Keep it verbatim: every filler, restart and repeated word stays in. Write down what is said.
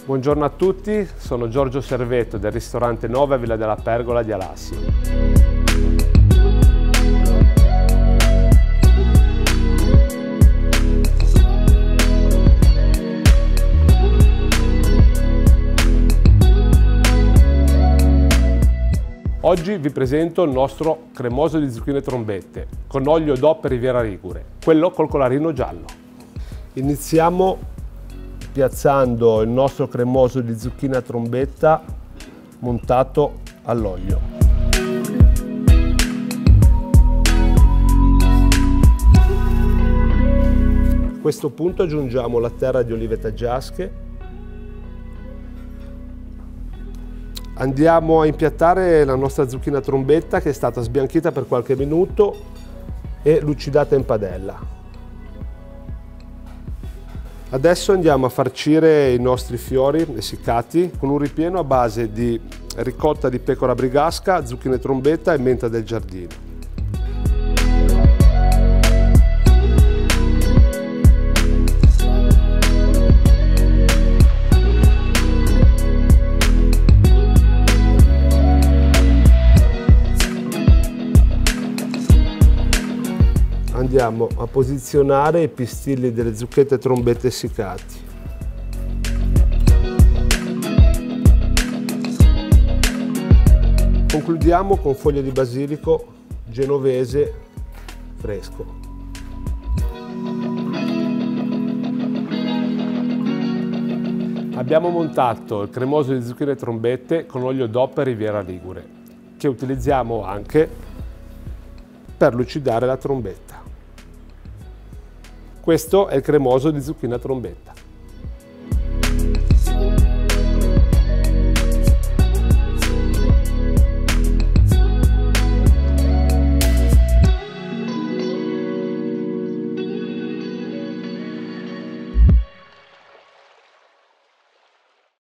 Buongiorno a tutti, sono Giorgio Servetto del ristorante nove a Villa della Pergola di Alassio. Oggi vi presento il nostro cremoso di zucchine e trombette con olio D O P Riviera Ligure, quello col collarino giallo. Iniziamo piazzando il nostro cremoso di zucchine a trombetta montato all'olio. A questo punto aggiungiamo la terra di olive taggiasche. Andiamo a impiattare la nostra zucchina a trombetta che è stata sbianchita per qualche minuto e lucidata in padella. Adesso andiamo a farcire i nostri fiori essiccati con un ripieno a base di ricotta di pecora brigasca, zucchine e trombetta e menta del giardino. Andiamo a posizionare i pistilli delle zucchette e trombette essiccati. Concludiamo con foglie di basilico genovese fresco. Abbiamo montato il cremoso di zucchine e trombette con olio D O P Riviera Ligure, che utilizziamo anche per lucidare la trombetta. Questo è il cremoso di zucchine a trombetta.